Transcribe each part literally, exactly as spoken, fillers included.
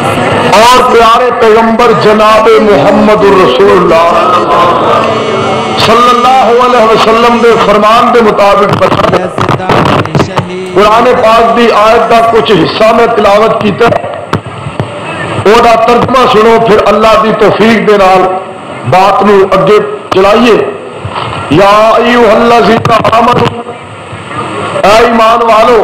اور پیارے پیغمبر جناب محمد الرسول اللہ صلی اللہ علیہ وسلم دے فرمان دے مطابق بتا قرآن پاک دی آیت دا کچھ حصہ میں تلاوت کیتا وہ دا ترجمہ سنو، پھر اللہ دی توفیق دے نال بات نو اگے چلائیے۔ یا ایھا الذین آمنوا، اے ایمان والو،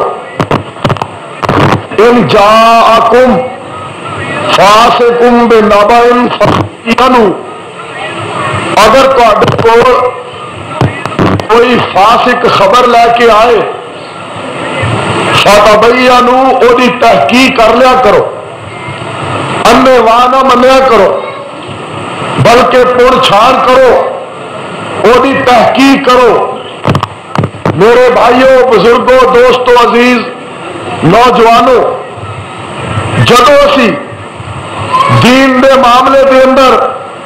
ان جاءکم فاسقم بنبأ فتبینوا، اگر تہاڈے کول کوئی فاسق خبر لے کے آئے فتبینوا، او دی تحقیق کر لیا کرو، انے واہ نہ منیا کرو، بلکہ پڑ چھان کرو، او دی تحقیق کرو۔ میرے بھائیوں، بزرگوں، دوستوں، عزیز نوجوانوں، جدو اسی دین دے معاملے دے اندر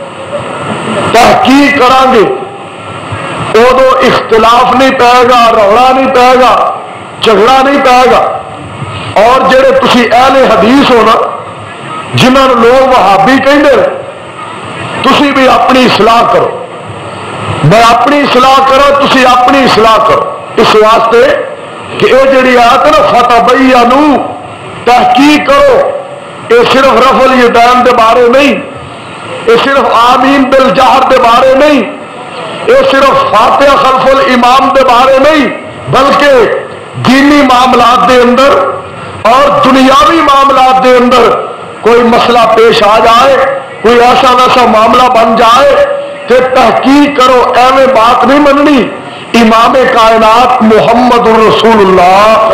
تحقیق کران گے ادو اختلاف نہیں پائے گا، روڑا نہیں پائے گا، جھگڑا نہیں پائے گا۔ اور جڑے تسی اہل حدیث ہو نا، جنہوں لوگ وہابی کہندے ہیں، تسی بھی اپنی اصلاح کرو، میں اپنی اصلاح کرو، تسی اپنی اصلاح کرو، اس واسطے کہ یہ جڑی آیت ہے نا فتبینوا، تحقیق کرو، یہ صرف رفع الیدین دے بارے نہیں، یہ صرف آمین بالجہر دے بارے نہیں، یہ صرف فاتحہ خلف الامام دے بارے نہیں، بلکہ دینی معاملات دے اندر اور دنیاوی معاملات دے اندر کوئی مسئلہ پیش آ جائے، کوئی ایسا ویسا معاملہ بن جائے تو تحقیق کرو، ایویں بات نہیں مننی۔ امام کائنات محمد الرسول اللہ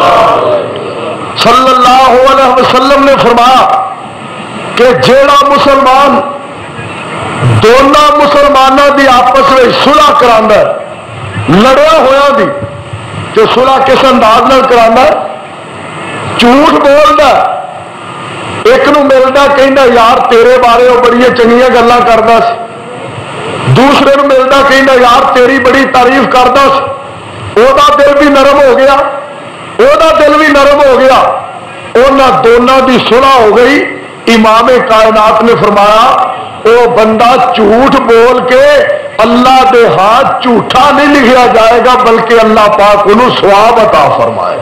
صلی اللہ علیہ وسلم نے فرمایا کہ جیڑا مسلمان دونوں مسلمانوں دی آپس میں صلح کرانا ہے، لڑیا ہوا دی، تو صلح کس انداز نال کرانا ہے؟ جھوٹ بولتا ہے، ایک نو ملتا کہندا یار تیرے بارے وہ بڑی چنگیاں گلاں کردا سی، دوسرے نو ملتا کہندا یار تیری بڑی تعریف کردا سی، او دا دل بھی نرم ہو گیا، او دا دل بھی نرم ہو گیا، انہاں دونوں دی صلح ہو گئی۔ امام کائنات نے فرمایا او بندہ جھوٹ بول کے اللہ دے ہاتھ جھوٹا نہیں لکھا جائے گا، بلکہ اللہ پاک انہوں ثواب عطا فرمائے،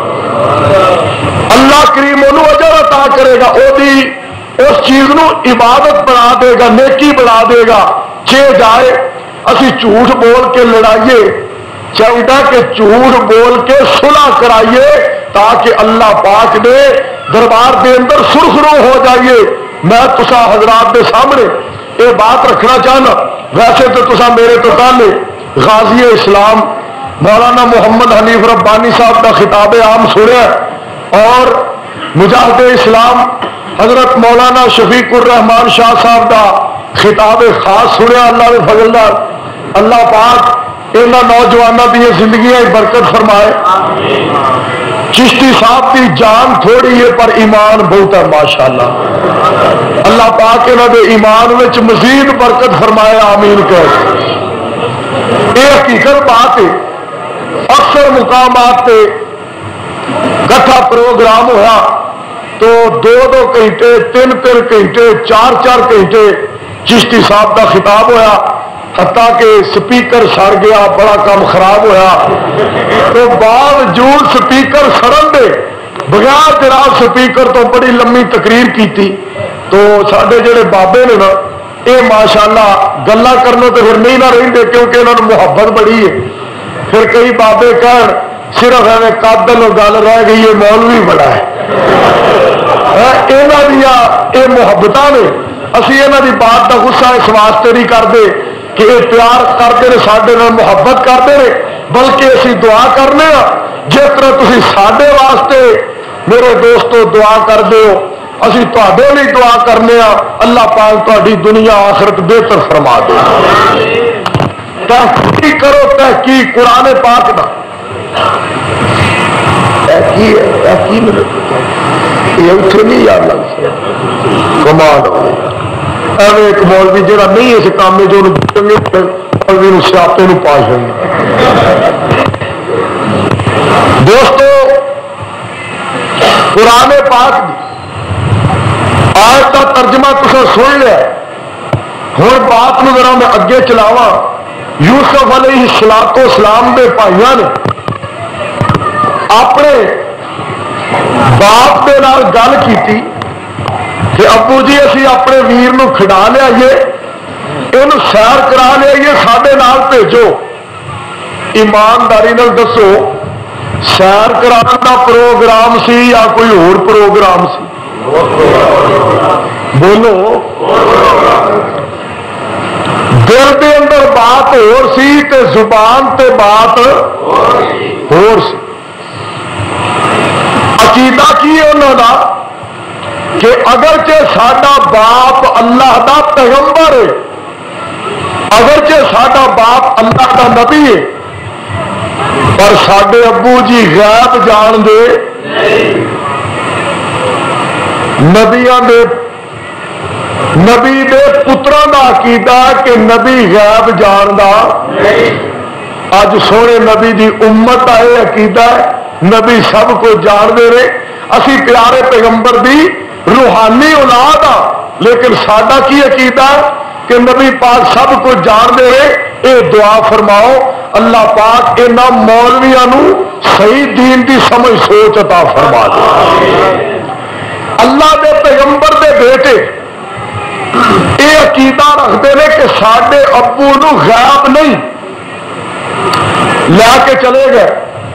اللہ کریم انہوں اجر عطا کرے گا، او دی اس چیز نو عبادت بنا دے گا، نیکی بنا دے گا۔ چھے جائے اسی جھوٹ بول کے لڑائیے، چاہیے کہ جھوٹ بول کے صلح کرائیے تاکہ اللہ پاک دے دربار دے اندر سرخرو ہو جائیے۔ میں تسا حضرات دے سامنے یہ بات رکھنا چاہنا، ویسے تو تسا میرے تو پہلے غازی اسلام مولانا محمد حنیف ربانی صاحب کا خطاب عام سنیا اور مجاہد اسلام حضرت مولانا شفیق الرحمان شاہ صاحب کا خطاب خاص سنیا۔ اللہ کے فضل نال اللہ پاک انہاں نوجوانوں کی زندگیاں برکت فرمائے۔ چشتی صاحب کی جان تھوڑی ہے پر ایمان بہت ہے ماشاءاللہ، اللہ پاک انہاں دے ایمان وچ مزید برکت فرمائے، آمین کہہ۔ یہ حقیقت بات ہے، اکثر مقامات پہ کٹھا پروگرام ہوا تو دو دو گھنٹے، تین تین گھنٹے، چار چار گھنٹے چشتی صاحب کا خطاب ہوا، حتیٰ کہ سپیکر سڑ گیا، بڑا کام خراب ہوا، تو باوجود سپیکر سڑن دے بغیر جناب سپیکر تو بڑی لمبی تقریر کی تھی۔ تو سارے جڑے بابے نے نا یہ ماشاءاللہ گلا کرنے تو پھر نہیں نہ رہتے، کیونکہ انہوں نے محبت بڑی ہے۔ پھر کئی بابے کہن صرف ایویں قابل گل رہ گئی ہے، مولوی بڑا ہے، یہاں دیا یہ محبت نے، اسی یہاں دی بات کا غصہ اس واسطے نہیں کرتے کہ یہ پیار کرتے ہیں، سارے محبت کرتے ہیں، بلکہ اسی دعا کرنے ہاں جس طرح تھی سارے واسطے میرے دوستو دعا کرتے ہو، اسی تے لیے دعا کرنے ہاں، اللہ پاک تہاڈی دنیا آخرت بہتر فرما دے۔ تحقیق کرو، تحقیق قرآن پاک دا یہ اتنے نہیں یاد لگ کمال ایویں ایک مولوی جہاں نہیں اس کام میں جو مولوی نو سیاپے نو پا جائیں۔ دوستو قرآن پاک دی آج کا ترجمہ تصا سن لیا. ہوں بات نو ذرا میں اگے چلاوا. یوسف علیہ الصلوۃ والسلام دے بھائیاں نے اپنے باپ دے نال گل کیتی کہ ابو جی اسی اپنے ویر نو کھڑا لیائیے, یہ سیر کرا لیائیے, ساڈے نال بھیجو. ایمانداری نال دسو سیر کران دا پروگرام سی یا کوئی اور پروگرام سی؟ بولو. دل دے اندر بات اور سی تے زبان تے بات اور سی. عقیدہ کی انہوں دا کہ اگرچہ ساڈا باپ اللہ دا پیغمبر ہے, اگرچہ ساڈا باپ اللہ دا نبی ہے, پر ساڈے ابو جی غیب جان دے نبیاں دے نبی دے پتراں دا عقیدہ کہ نبی غیب جان دا. اج سونے نبی دی امت کا یہ عقیدہ ہے نبی سب کو جان دے رہے. اسی پیارے پیغمبر دی روحانی اولاد آ, لیکن ساڈا کی عقیدہ ہے کہ نبی پاک سب کو جان دے رہے. اے دعا فرماؤ اللہ پاک انہاں مولویاں نو صحیح دین دی سمجھ سوچ عطا فرما دے. اللہ دے پیغمبر دے بیٹے یہ عقیدہ رکھتے ہیں کہ ساڈے ابو نو غیب نہیں لے کے چلے گئے.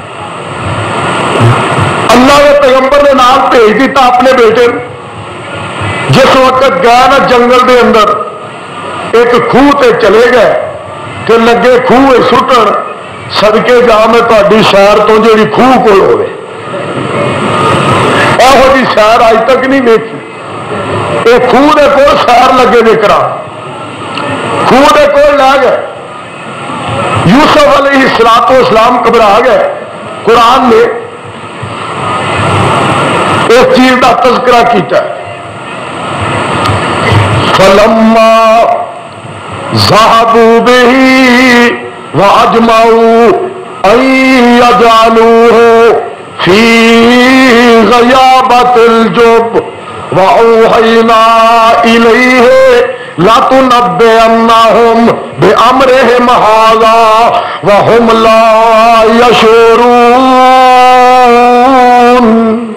اللہ کے پیغمبر نے نام بھیج دیتا اپنے بیٹے. جس وقت گئے نا جنگل دے اندر ایک خوہ تے چلے گئے کہ لگے خوہ سٹن, صدقے جا میں تاری سیر تو جیڑی خوہ کو ہوئے یہو جی سیر اج تک نہیں دیکھی. یہ خوہ دے کول سیر لگے دے کرا, خوہ دے کول لے گئے. یوسف علیہ الصلوۃ والسلام گھبرا گئے. قرآن نے اس چیز کا تذکرہ کیتا ہے. فلما ذهبوا به واجمعوا ان يجعلوه في غيابة الجب وأوحينا إليه لتنبئنهم بأمرهم هذا وهم لا يشعرون.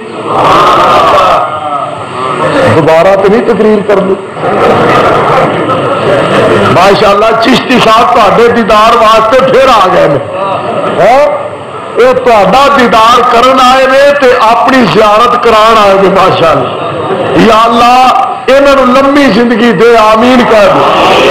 دوبارہ تو نہیں تقریر کر لوں. ماشاء اللہ چشتی صاحب تے دیدار واسطے پھر آ گئے. وہ تا دیدار کرن آئے نے تے اپنی زیارت کران آئے نے. ماشاء اللہ یا اللہ انہوں لمبی زندگی دے, آمین کہہ دو.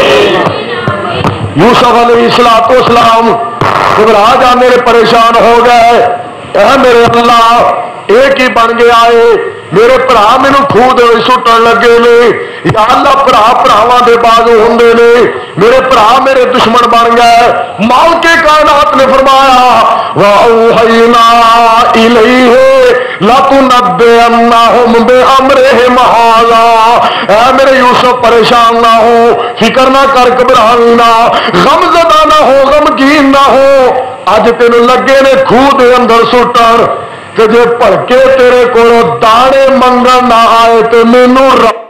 یوسف علیہ الصلوۃ والسلام گھبرا جانے پریشان ہو گئے. اے میرے اللہ ایک ہی بن گیا ہے, میرے برا مینو خوہ دے سٹن لگے نے. یا اللہ برا براواں دے بازو ہوندے نے, میرے برا میرے دشمن بن گئے. مالک کائنات نے فرمایا وَأَوْحَيْنَا إِلَيْهِ لَتُنَبِّئَنَّهُمْ بِأَمْرِهِمْ هَذَا. اے میرے یوسف پریشان نہ ہو, فکر نہ کر, گھبراؤ نہ, غم زدہ نہ ہو, غمگین نہ ہو. اج تینوں لگے نے خوہ دے اندر سٹن کہ جے بھڑکے تیرے کولوں دانے منگن نہ آئے تو مینوں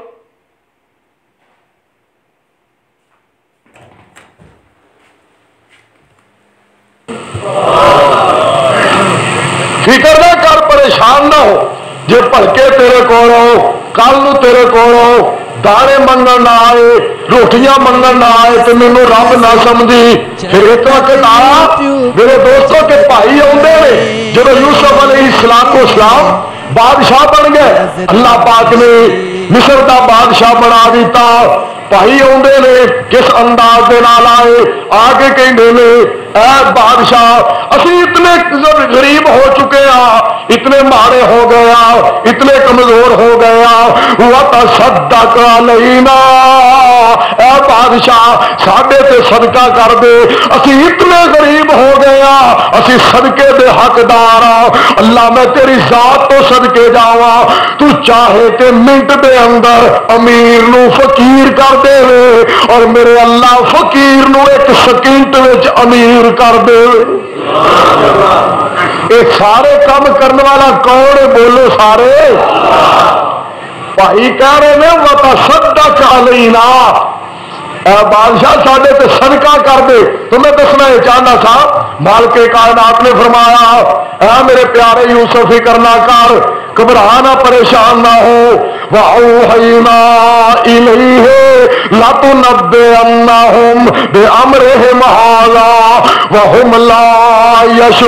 فکر نہ کر, پریشان نہ ہو. جے بھڑکے تیرے کولوں کل نو تیرے کولوں دانے منگن نہ آئے, روٹیاں منگن نہ آئے تو مینوں رب نہ سمجھی. پھر ایک وقت آیا میرے دوستوں کے بھائی آتے ہیں. جب یوسف علیہ الصلوۃ والسلام بادشاہ بن گئے, اللہ پاک نے مصر دا بادشاہ بنا دیتا. بھائی آتے نے کس انداز کے نال آئے, آ کے کہتے ہیں اے بادشاہ اسی اتنے غریب ہو چکے ہیں, اتنے مارے ہو گیا, اتنے کمزور ہو گیا. وتصدق علینا, اے بادشاہ ساڈے تے صدقہ کر دے, اسی اتنے غریب ہو گیا, اسی صدقے دے حقدار ہاں. اللہ میں تیری ذات تو صدقے جاواں, تو چاہے تے منٹ دے اندر امیر نو فقیر کر دے اور میرے اللہ فقیر نو ایک سکنٹ وچ امیر کر دے. یہ سارے کام کرنے والا کون ہے؟ بولو سارے. بھائی کہہ رہے ہیں وتصدق علینا، اے بادشاہ ساڈے تے صدقہ کر دے. تو میں دسنا یہ چاہنا تھا، مالک کائنات نے فرمایا اے میرے پیارے یوسف فکر نہ کر، گھبرانا پریشان نہ ہو. وَأَوْحَيْنَا إِلَيْهِ لَتُنَبِّئَنَّهُم بِأَمْرِهِمْ هَٰذَا وَهُمْ لَا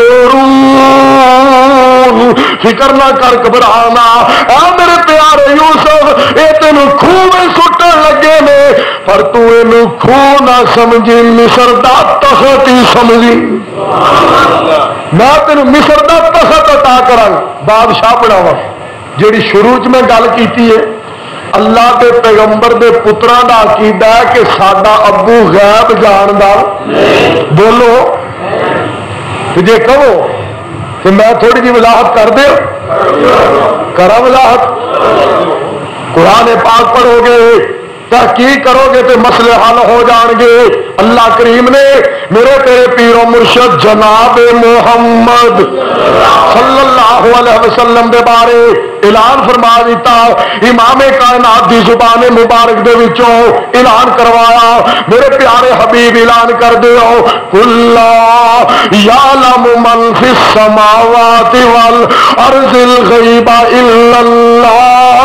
يَشْعُرُونَ. فکر نہ کر، گھبرانا. اے میرے پیارے یوسف، اے تینوں کھوہ میں سٹن لگے نے، پر تو اینوں کھوہ نہ سمجھی، مصر دا تخت ہی سمجھی. میں تینوں مصر دا تخت عطا کراں، بادشاہ بناواں. جیڑی شروع چ میں گل کیتی ہے، اللہ کے پیغمبر دے پتراں دا عقیدہ ہے کہ ساڈا ابو غیب جاندا. بولو جے کہو کہ میں تھوڑی جی وضاحت کر دے کرا وضاحت. قرآن پاک پڑھو گے، تحقیق کرو گے تو مسئلے حل ہو جان گے. اللہ کریم نے میرے تیرے پیر و مرشد جناب محمد صلی اللہ علیہ وسلم دے بارے اعلان فرما دیتا. امام کائنات دی زبان مبارک دے وچوں اعلان کروایا. میرے پیارے حبیب اعلان کر دیو، قُل لَا يَعْلَمُ مَنْ فِي السَّمَاوَاتِ وَالْأَرْضِ الْغَيْبَ إِلَّا اللَّهُ.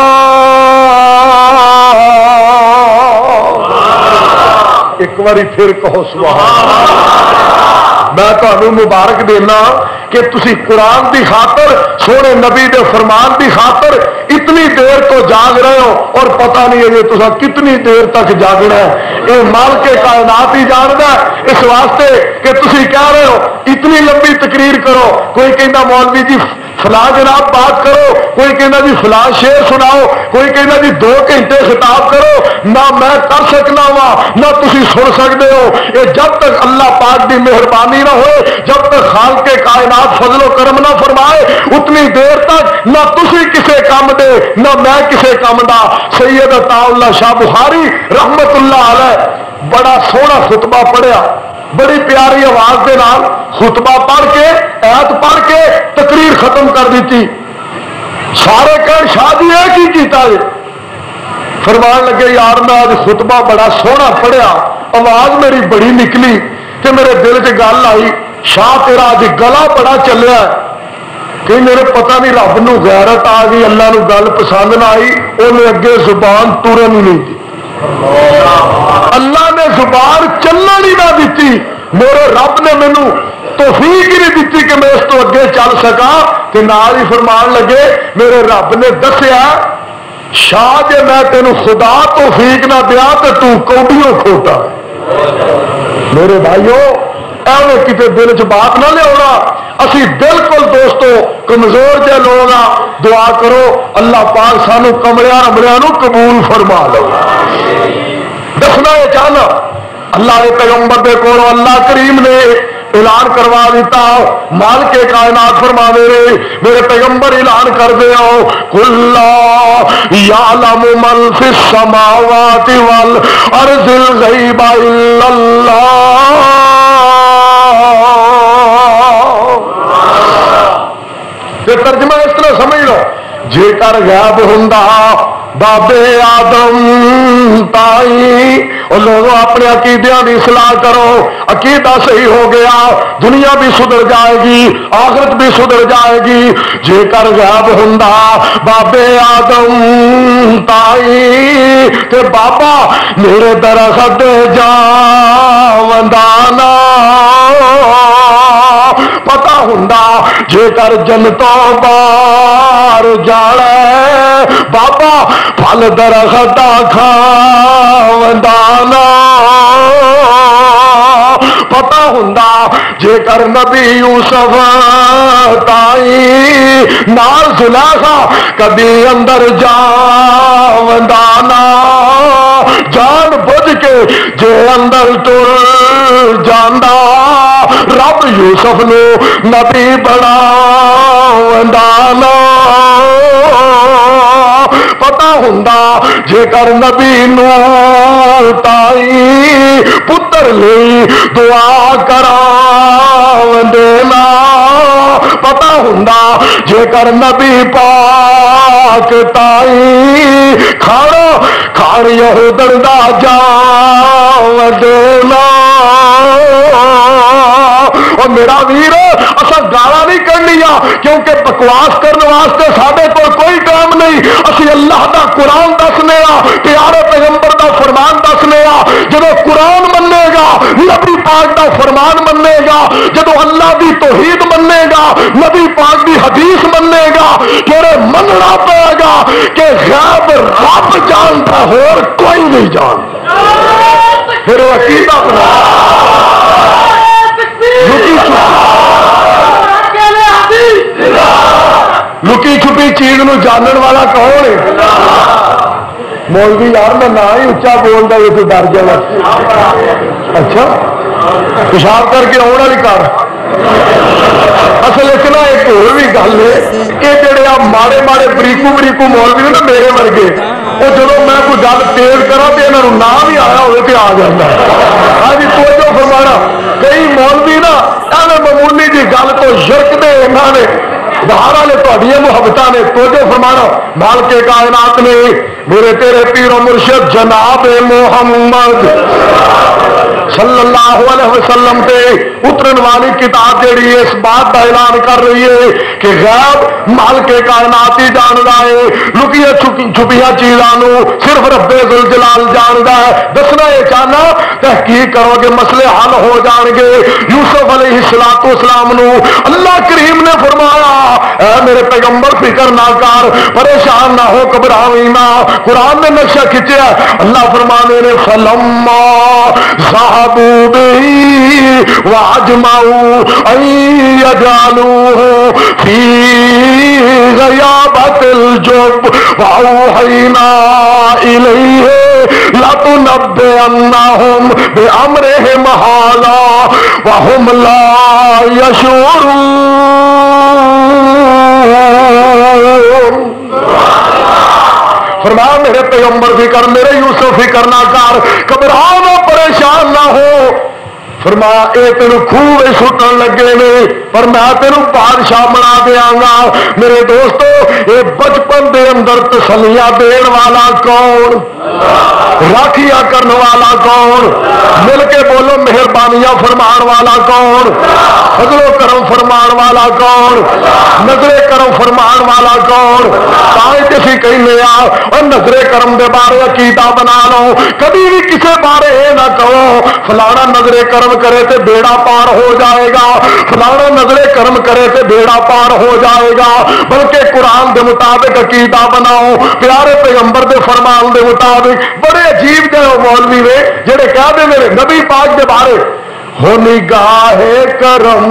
ایک باری پھر کہو سبحان اللہ. میں تمہیں مبارک دینا کہ تسی قرآن دی خاطر، سونے نبی دے فرمان دی خاطر اتنی دیر تو جاگ رہے ہو، اور پتہ نہیں ہے تسا کتنی دیر تک جاگنا ہے. یہ مالک کائنات ہی جاندا ہے. اس واسطے کہ تسی کہہ رہے ہو اتنی لمبی تقریر کرو، کوئی کہندا مولوی جی فلاں جناب بات کرو، کوئی کہنا جی فلاں شعر سناؤ، کوئی کہنا جی دو گھنٹے خطاب کرو. نہ میں کر سکنا وا نہ تسی سن سکتے ہو. یہ جب تک اللہ پاک دی مہربانی نہ ہوئے، جب تک خالق کائنات فضل و کرم نہ فرمائے، اتنی دیر تک نہ تسی کسے کام دے نہ میں کسے کام دا. سید عطا اللہ شاہ بخاری رحمت اللہ علیہ بڑا سونا خطبہ پڑھیا، بڑی پیاری آواز دے نال خطبہ پڑھ کے ایت پڑھ کے تقریر ختم کر دیتی. سارے کہن شاہ جی یہ کی کیتا ہے؟ فرمان لگے یار میں آج خطبہ بڑا سونا پڑھیا، آواز میری بڑی نکلی کہ میرے دل چ گل آئی، شاہ تیرا اج گلا بڑا چلیا ہے کہ میرے پتہ نہیں رب نو غیرت آ گئی، اللہ نو گل پسند نہ آئی، انہیں اگے زبان ترن ہی نہیں دی. اللہ نے زبان چلن ہی نہ دیتی. میرے رب نے مینو توفیق ہی نہیں دیتی کہ میں اس تو اگے چل سکا. کہ نال ہی فرمان لگے میرے رب نے دسیا شاہ جے میں تینوں خدا توفیق نہ دیا تو تو کوڈیوں کھوٹا. میرے بھائیو ایویں کتے دل چ بات نہ لیا. اسی بالکل دوستو کمزور جے لوگ آ، دعا کرو اللہ پاک سانو کمڑیاں رمڑیاں نو قبول فرما لو. دسنا یہ چاہنا اللہ کے پیغمبر دے کولوں اللہ کریم نے اعلان کروا دیتا. مالک کائنات فرما دے رہے میرے پیغمبر اعلان کر دے ہو، قُل لَا يَعْلَمُ مَنْ فِي السَّمَاوَاتِ وَالْأَرْضِ الْغَيْبَ إِلَّا اللَّهُ. یہ ترجمہ اس طرح سمجھ لو، جے کر غیب ہوندا بابے آدم تائی. اور لوگوں اپنے عقیدیاں کی اصلاح کرو، عقیدہ صحیح ہو گیا دنیا بھی سدھر جائے گی، آخرت بھی سدھر جائے گی. جے کر غیب ہوندا بابے آدم تائی تے بابا میرے درخت جاوندانا پتا ہوندا. جے کر جنتوں بار جانا بابا پھل درخت کھاوندانا پتا ہوندا. جے کر نبی یوسف تائی نال زلیخا کبھی اندر جاوندانا جان بوجھ کے جے اندر تر جاندا رب یوسف نو نبی بناوندانا پتا ہوندا. جے کر نبی نو تائی پتر لئی دعا کراوندینا پتا ہوندا. جے کر نبی پاک تائی کھانا کھان یہودن دا جاو دینا اور میرا ویر اصا گالا نہیں کرنیا کیونکہ بکواس کرنے واسطے سارے کو کوئی کام نہیں اسی اللہ دا قرآن دسنے آ پیارے پیغمبر دا فرمان دسنے آ جدو قرآن منے گا نبی پاک دا فرمان منے گا جدو اللہ دی توحید منے گا نبی پاک دی حدیث منے گا تیرے مننا پے گا کہ غیب رب جانتا اور کوئی نہیں جانتا پھر عقیدہ بنا لکی چھپی چیز نو جانن والا کون ہے مولوی یار میں نہ ہی اچا بولتا یہ تو ڈر جانا اچھا پیشاب کر کے آنے والی کر اصل اتنا ایک اور بھی گل ہے کہ جڑے آپ ماڑے ماڑے بریکو بریکو مولوی نے نا میرے ورگے وہ جب میں کوئی گل تیز کرا تو یہاں نام بھی آیا ہوئے تو آ جاتا ہاں جی توجہ فرمانا کئی مولوی نا ایویں معمولی جی گل تو شرکتے انہوں نے دہار والے تھوڑی محبت نے توجہ فرمانا مال کے کائنات نے میرے تیرے پیر و مرشد جناب محمد صلی اللہ علیہ وسلم تے اترن والی کتاب جیڑی اس بات کا اعلان کر رہی ہے کہ غیب مال کے کائنات ہی جاندا ہے لکیاں چھپیاں چیزاں صرف رب ذوالجلال جاندا ہے دسنا یہ چاہنا تحقیق کرو گے مسئلے حل ہو جان گے یوسف علیہ الصلوۃ والسلام نو اللہ کریم نے فرمایا اے میرے پیغمبر فکر نہ کر پریشان نہ ہو گھبراویں نہ قرآن نے نقشہ کھینچا اللہ فرمانے نے فلما ذهبوا به واجمعوا ان يجعلوه في غيابة الجب واوحينا اليه لتنبئنهم بامرهم هذا وهم لا يشعرون فرمایا میرے پیغمبر فکر میرے یوسف فکر نہ کر گھبراؤ نہ پریشان نہ ہو فرمایا اے تینوں خوہ سٹن لگے نے پر میں تینوں بادشاہ بنا دیاں گا میرے دوستو یہ بچپن دے اندر تسلیاں دین والا کون راکھیاں کرنے والا کون مل کے بولو مہربانیاں فرمان والا کون فضل و کرم فرمان والا کون نظر کرم فرمان والا کون تائیں کسی کہنے آ اور نظر کرم دے بارے عقیدہ بنا لو کبھی بھی کسی بارے یہ نہ کہو فلانا نظر کرم کرے تے بیڑا پار ہو جائے گا فلانا نظر کرم کرے تے بیڑا پار ہو جائے گا بلکہ قرآن دے مطابق عقیدہ بناؤ پیارے پیغمبر دے فرمان دے مطابق بڑے عجیب جہاں مولوی نے جڑے کہہ دے میرے نبی پاک دے بارے ہو نگاہ کرم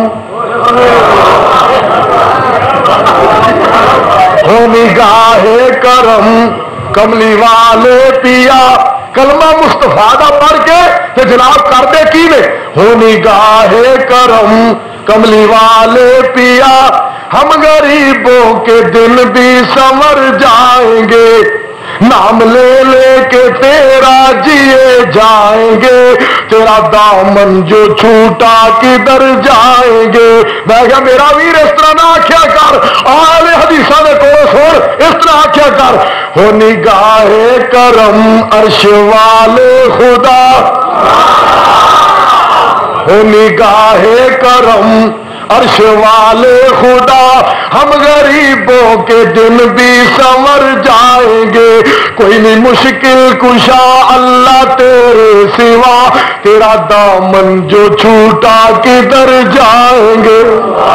ہو نگاہ کرم کملی والے پیا کلمہ مصطفیٰ دا پڑھ کے تے جناب کر دے کی نے ہو نگاہ کرم کملی والے پیا ہم غریبوں کے دن بھی سنور جائیں گے نام لے لے کے تیرا جیے جائیں گے تیرا دامن جو چھوٹا کدھر جائیں گے میں کہا میرا ویر اس طرح نہ آکھیا کر آل حدیثہ نے کو سن اس طرح آکھیا کر ہو نگاہ کرم عرش والے خدا ہو نگاہ کرم عرش والے خدا ہم غریبوں کے دن بھی سنور جائیں گے کوئی نہیں مشکل کشا اللہ تیرے سوا تیرا دامن جو چھوٹا کدھر جائیں گے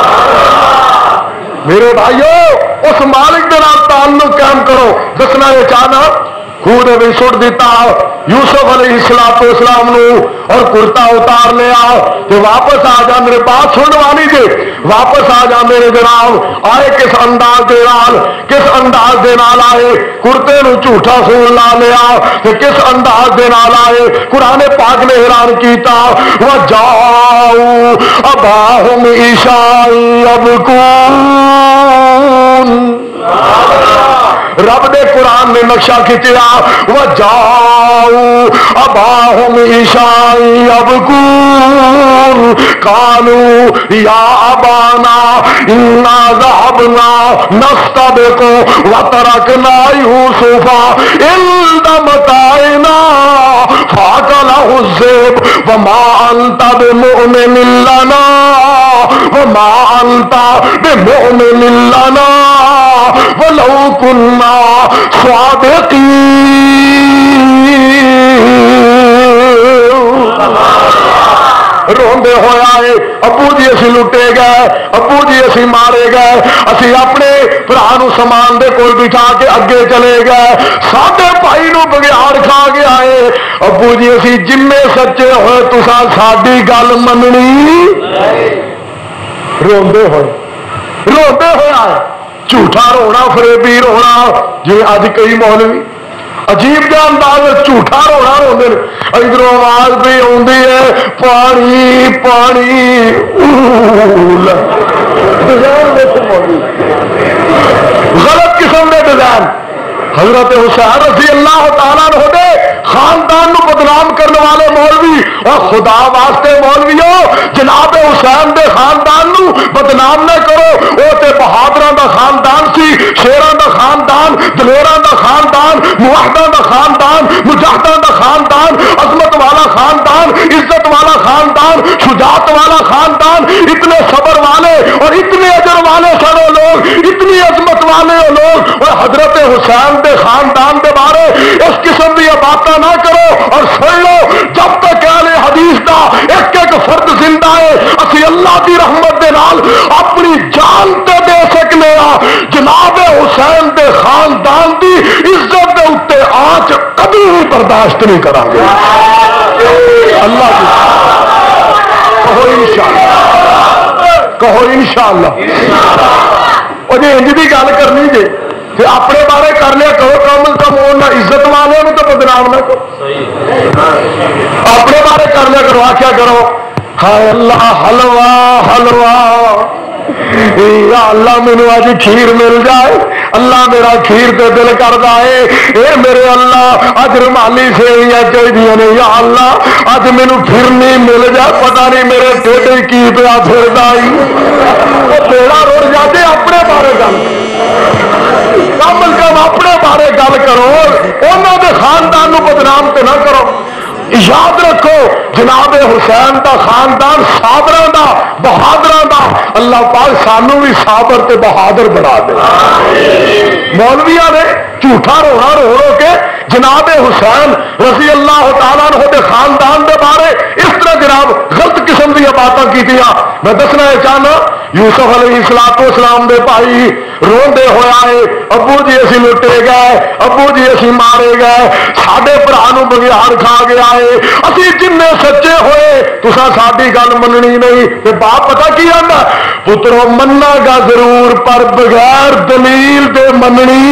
میرے بھائیو اس مالک کے نام تعلق قائم کرو دسنا یہ چاہنا خود بھی سٹ دیتا یوسف علیہ الصلوۃ والسلام نو اور کرتا اتار لیا تو واپس آ جا میرے بات سنوانی جی واپس آ جا میرے جناب آئے کس انداز دے نال کس انداز دے نال آئے کرتے نو جھوٹا خون لا لیا تو کس انداز دے نال آئے قرآن پاک نے اعلان کیتا وجاؤ اباہم عشاء یبکون رب دے قرآن نے نقشہ کھچیا وجاؤ اباہم عشاء یبکون قالوا یا ابانا انا ذهبنا نستبق وترکنا یوسف ان تکذب وما انت بمؤمن لنا وما انت بمؤمن لنا ولو كنا صادقین۔ روندے ہوئے آئے ابو جی اسی لٹے گئے، ابو جی اسی مارے گئے، اسی اپنے بھرا نو سامان دے کول بٹھا کے اگے چلے گئے، ساڈے بھائی نو بگیاڑ کھا کے آئے، ابو جی اسی جمے سچے ہوئے تساں ساڈی گل مننی۔ روندے ہوئے روندے ہوئے آئے، جھوٹا رونا فریبی رونا، جی اج کئی مولوی عجیب جا انداز جھوٹا رونا روندے، ادھر آواز بھی آتی ہے پانی پانی، غلط قسم کے ڈیزائن۔ حضرت حسین رضی اللہ تعالیٰ عنہ دے خاندان نو بدنام کرنے والے مولوی، اور خدا واسطے مولویوں جناب حسین دے خاندان نو بدنام نہ کرو، وہ تے بہادراں دا خاندان سی، شیراں دا خاندان، دلیراں دا خاندان، موحداں دا خاندان، مجاہداں دا خاندان، عظمت والا خاندان، عزت والا خاندان، شجاعت والا خاندان، اتنے صبر والے اور اتنے اجر والے سارے لوگ، اتنی عظمت والے لوگ، اور حضرت حسین دے خاندان دے بارے اس قسم کی باتیں نہ کرو۔ اور سن لو جب تک اہل حدیث دا ایک ایک فرد زندہ ہے، اسی اللہ دی رحمت دے نال اپنی جان تے دے سکنے ہاں، جناب حسین دے خاندان دی عزت دے اوتے آنچ کبھی بھی برداشت نہیں کریں گے۔ اللہ کی کہو انشاءاللہ، کہو انشاءاللہ۔ اور جی انج دی گل کرنی جی تے اپنے بارے کر لیا کرو، کم از کم وہ عزت والے تو بدنام نہ کرو، اپنے بارے کر لیا کرو، آخیا کرو ہائے اللہ حلوا حلوا، یا اللہ مینو اج کھیر مل جائے، اللہ میرا کھیر تے دل کردا ہے، اے میرے اللہ اج رومالی سیویاں چاہیے نے، یا اللہ اج مینو پھرنی مل جائے، پتہ نہیں میرے ٹھڈ کی پیا پھردا ہی، تیرا رڑ جاتے اپنے بارے گل کم از کم اپنے بارے گل کرو، انہوں دے خاندان نو بدنام تے نہ کرو۔ یاد رکھو جناب حسین دا خاندان صابراں دا بہادراں دا، اللہ پاک سانو بھی صابر تے بہادر بنا دے۔ مولویاں نے جھوٹا رونا رو رو کے جناب حسین رضی اللہ تعالیٰ عنہ دے خاندان دے بارے اس طرح جناب غلط قسم دی باتاں کیتیاں۔ میں دسنا یہ چاہنا یوسف علیہ السلام اسلام دے بھائی روندے ہوئے آئے، ابو جی اسی لٹے گئے، ابو جی اسی مارے گئے، ساڈے بھرا نو بگیاڑ کھا گیا ہے، اسی جن سچے ہوئے تساں ساڈی گل مننی نہیں۔ تے باپ پتہ کی آندا پترو مننا گا ضرور پر بغیر دلیل دے مننی۔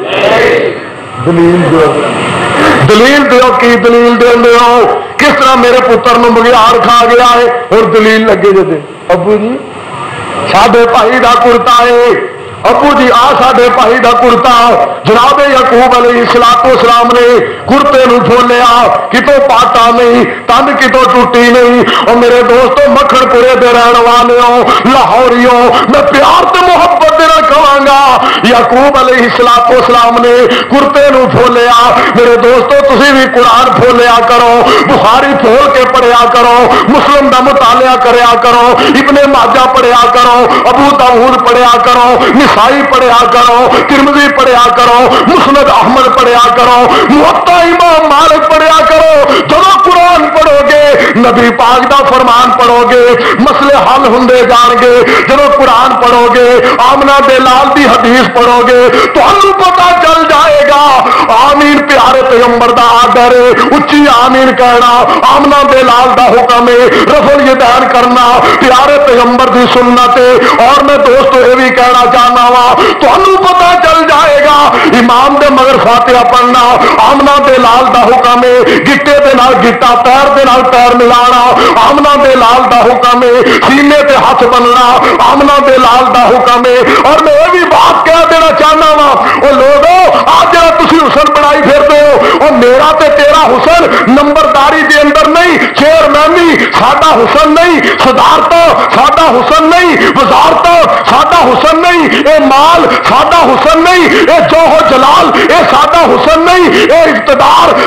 دلیل دو دلیل دیو، کی دلیل دے ہو؟ کس طرح میرے پتر نو بگیاڑ کھا گیا ہے اور دلیل لگے جے دے ابو جی ساڈے بھائی دا کرتا ہے، ابو جی آ ساڈے بھائی دا کرتا، جناب یعقوب علیہ الصلوۃ والسلام نے کرتے نو کھولیا، کتوں پاٹا نہیں، تن کتوں ٹوٹی نہیں۔ اور میرے دوستو مکھن پورے دے رہن والےوں لاہوریوں، میں پیار تے محبت دے نال کہاں گا یعقوب علیہ الصلوۃ والسلام نے کرتے نو کھولیا۔ میرے دوستو تسی بھی قرآن کھولیا کرو، بخاری کھول کے پڑھیا کرو، مسلم دا مطالعہ کریا کرو، ابن ماجہ پڑھیا کرو، ابو داؤد پڑھیا کرو، نسائی پڑھیا کرو، ترمذی پڑھیا کرو، مسند احمد پڑھیا کرو، موطا امام مالک پڑھیا کرو۔ جب قرآن پڑھو گے نبی پاک دا فرمان پڑھو گے مسئلے حل ہوندے جان گے۔ جب قرآن پڑھو گے آمنہ دے لال دی حدیث پڑھو گے تو ہمیں پتہ چل جائے گا آمین پیارے پیغمبر دا آڈر ہے، اچھی آمین کہنا آمنہ دے لال دا حکم ہے، رفع الیدین کرنا پیارے پیغمبر دی سنت ہے۔ اور میں دوستو یہ بھی کہنا چاہنا وا تو ہمیں پتہ چل جائے گا امام دے مگر فاتحہ پڑھنا آمنہ دے لال دا حکم ہے، گٹے دے نال گٹا پیر دے نال پیر ملانا آمنہ دے لال دا حکم ہے، سینے تے ہاتھ بننا آمنہ دے لال دا حکم ہے۔ اور میں یہ بھی بات کہہ دینا چاہنا وا وہ لوگوں آج جڑا تسی حسن بنائی پھرتے ہو وہ میرا تے تیرا حسن نمبرداری دے اندر نہیں، چیئرمینی ساڈا حسن نہیں، صدارت ساڈا حسن نہیں، وزارت ساڈا حسن نہیں، اے مال ساڈا حسن نہیں، اے جوہ جلال اے ساڈا حسن نہیں، اے اقتدار ساڈا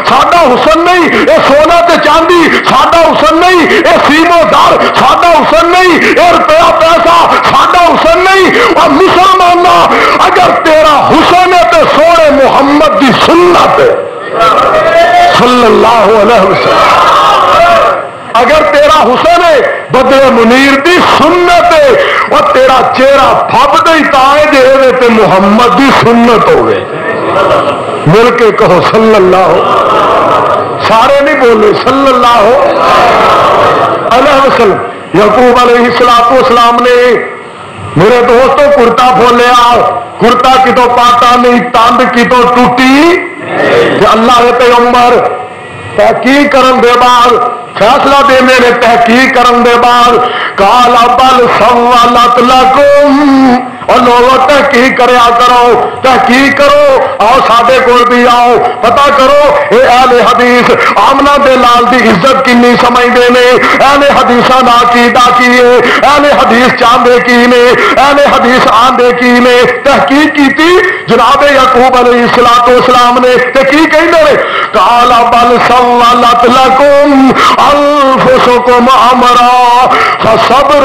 حسن نہیں، اے سونا تے چاندی ساڈا حسن نہیں، اے سیمو در ساڈا حسن نہیں، اے روپیہ پیسہ ساڈا حسن نہیں۔ اور مسلمانہ اگر تیرا حسن ہے تو سونے محمد دی سنت ہے صلی اللہ علیہ وسلم۔ اگر تیرا حسن ہے بدر منیر دی سنت ہے، اور تیرا چہرہ پھب دے تائے دے تے محمد دی سنت ہوئے۔ مل کے کہو صلی اللہ، سارے نہیں بولے صلی اللہ علیہ وسلم۔ یعقوب علیہ السلام نے میرے دوستوں کرتا کھولیا، کرتا کی تو پاتا نہیں، تاند کی تو ٹوٹی۔ اللہ کے پیغمبر تحقیق کرن دے بعد فیصلہ دینے نے تحقیق کرن دے بعد قال بل سولت لکم، اور لوگوں تحقیق کریا کرو، تحقیق کرو، آؤ ساڈے کول بھی آؤ، پتہ کرو اے اہل حدیث آمنہ دے لال دی عزت کنی سمجھدے نے، اہل حدیثاں دا عقیدہ کی ہے، اہل حدیث چاہندے کی نے، اہل حدیث آندے کی نے۔ تحقیق کیتی جناب یعقوب علیہ السلام نے، تے کی کہندے نے قال بل سولت لکم انفسکم امرا فصبر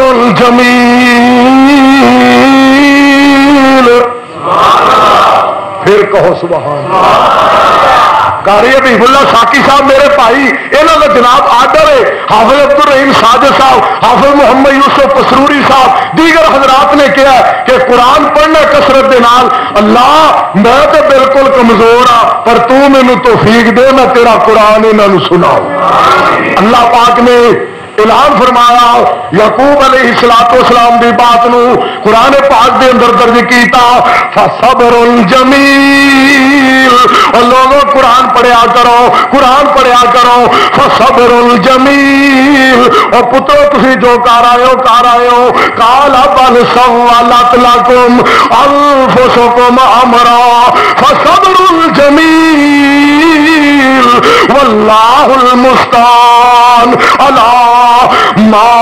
جمیل۔ پھر کہو سبحان اللہ۔ قاری حبیب اللہ ساکی صاحب میرے بھائی، انہوں کا جناب آڈر ہے، حافظ عبد الرحیم ساجد صاحب، حافظ محمد یوسف پسروری صاحب، دیگر حضرات نے کیا کہ قرآن پڑھنا کثرت دے نال۔ اللہ میں تو بالکل کمزور ہاں، پر تو مینوں توفیق دے میں تیرا قرآن انہوں سناؤں۔ اللہ پاک نے اعلان فرمایا یعقوب علیہ السلام دی بات نو قرآن پاک دے اندر درج کیتا فصبر جمیل۔ اور لوگوں قرآن پڑھیا کرو، قرآن پڑھیا کرو، فصبر جمیل۔ اور پترو تسی جو کر آئے ہو کر آئے ہو، قال بل سولت لکم انفسکم امرا فصبر جمیل واللہ المستعان علی ما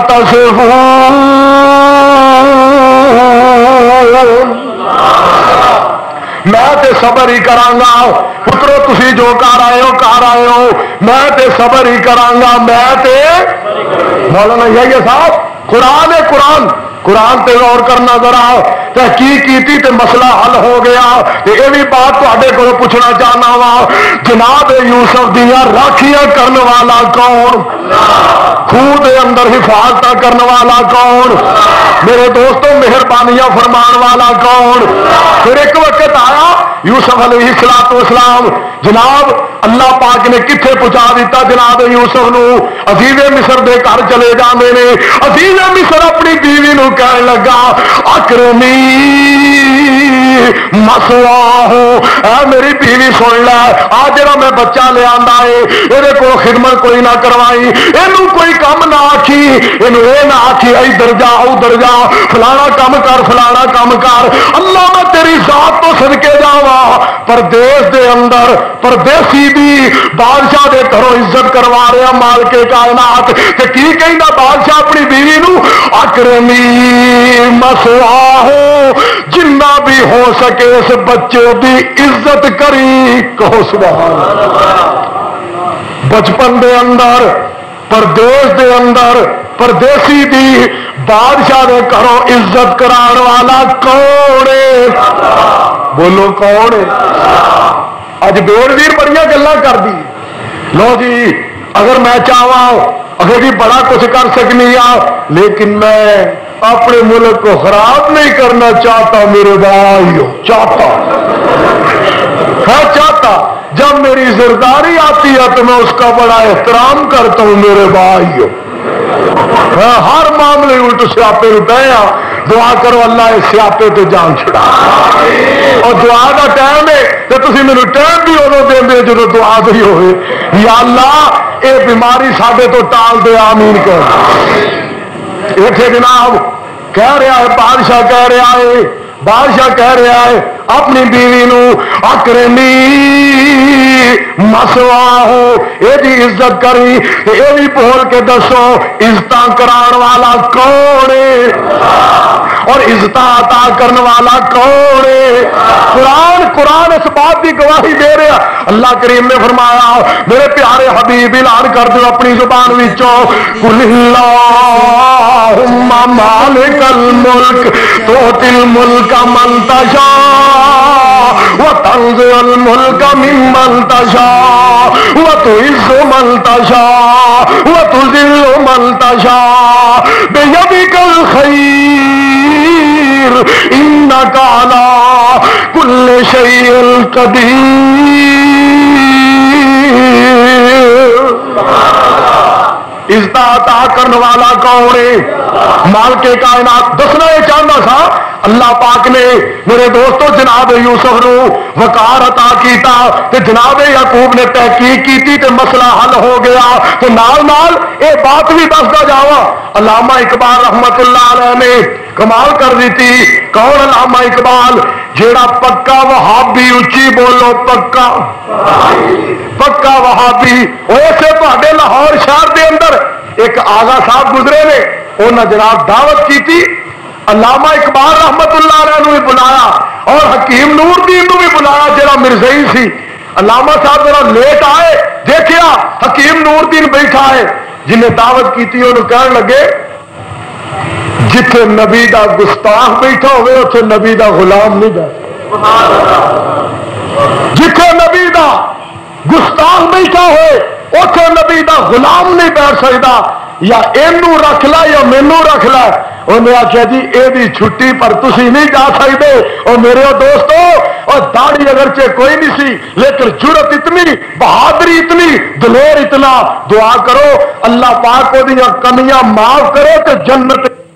تصفون۔ میں تے صبر ہی کرانگا پترو تسی جو کر آئے ہو کر آئے ہو، میں تے صبر ہی کرانگا، میں تے مولانا یحییٰ صاحب قرآن ہے قرآن قرآن تے غور کرنا ذرا، تحقیق کیتی تے مسئلہ حل ہو گیا۔ یہ بھی بات تواڈے کولوں پوچھنا چاہنا وا، جناب یوسف دیاں راکھیاں کرنے والا کون؟ خوہ دے اندر حفاظت کرنے والا کون؟ میرے دوستوں مہربانیاں فرمان والا کون؟ پھر ایک وقت آیا یوسف علیہ السلام جناب اللہ پاک نے کتنے پہنچا دیتا جناب یوسف نو؟ عزیز مصر دے گھر چلے جاندے نے۔ عزیز مصر اپنی بیوی نو کہنے لگا اکرمی مسواہ، اے میری بیوی سن لے، آ جڑا میں بچہ لے آندا ہے یہ کو خدمت کوئی نہ کروائی، اینو کوئی کم نہ آکھی، اینو اے نہ آکھی ادھر جا ادھر جا، فلانا کام کر فلانا کام کر۔ اللہ میں تیری ذات تو صدقے جاواں، پردیس دے اندر پردیسی بھی بادشاہ دے گھروں عزت کروا رہا مال کے کائنات، تے کی کہندا بادشاہ اپنی بیوی نو اکرمی مسواہ، جنہ بھی ہو سکے اس بچے دی عزت کری۔ کہو سبحان اللہ۔ بچپن دے اندر پردیس دے اندر پردیسی دی بادشاہ دے گھروں عزت کران والا کون ہے؟ بولو کون ہے؟ اج بیر ویر بڑیاں گلاں کر دی۔ لو جی اگر میں چاہواں اگر جی بڑا کچھ کر سکنی آ، لیکن میں اپنے ملک کو خراب نہیں کرنا چاہتا میرے بھائیو، چاہتا ہاں چاہتا جب میری زرداری آتی ہے تو میں اس کا بڑا احترام کرتا ہوں میرے بھائیو۔ ہر معاملے الٹ سیاپے پہ دعا کرو اللہ اس سیاپے تو جان چھڑا، اور دعا کا ٹائم ہے تو تسی میرے ٹائم بھی ادو دے جب دعا دی ہوئے یا اللہ اے بیماری ساڈے تو ٹال دے، آمین کر۔ ایتھے جناب کہہ رہا ہے بادشاہ کہہ رہا ہے بادشاہ کہہ رہا ہے اپنی بیوی نو اکرمی مسواہ، یہ دی عزت کری، یہ بھی بول کے دسو عزت کران والا کون ہے؟ اور عزت عطا کرنے والا کون ہے؟ قرآن قرآن اس بات کی گواہی دے رہا. اللہ کریم نے فرمایا میرے پیارے حبیب اعلان کر دو اپنی زبان وچوں قل اللہم مالک الملک تؤتی الملک من تشاء وتنزع الملک ممن تشاء وتعز من تشاء وتذل من تشاء بیدک الخیر انک علی کل شیء قدیر. عزت عطا کرنے والا کون ہے؟ مالک کائنات. دسنا یہ چاہتا تھا اللہ پاک نے میرے دوستو جناب یوسف نو وقار عطا کیتا تے جناب یعقوب نے تحقیق کیتی تے مسئلہ حل ہو گیا. تے نال نال اے بات بھی دسدا جاواں علامہ اقبال رحمت اللہ علیہ نے کمال کر دیتی. کون علامہ اقبال؟ جیڑا پکا وہابی اچھی بولو پکا پکا وہابی. ویسے تہاڈے لاہور شہر دے اندر ایک آغا صاحب گزرے نے انہاں جناب دعوت کیتی علامہ اقبال رحمت اللہ علیہ نو بھی بلایا اور حکیم نور دین نو بھی بلایا جڑا مرزائی سی. علامہ صاحب ذرا لیٹ آئے دیکھیا حکیم نور دین بیٹھا ہے جنہیں دعوت کیتی انہوں کہنے لگے جتھے نبی دا گستاخ بیٹھا ہوئے اتھے نبی دا غلام نہیں بیٹھا. جتھے نبی دا گستاخ بیٹھا ہوئے اتھے نبی دا غلام نہیں بیٹھ سکتا. یا اینو رکھ لا یا مینو رکھ لا. انہیں آخیا جی یہ چھٹی پر تسی نہیں جا سکتے. اور میرے دوستو اور داڑھی اگرچہ کوئی نہیں سی لیکن جرت اتنی بہادری اتنی دلیر اتنا. دعا کرو اللہ پاک کو دیا کمیاں معاف کرے تو جنت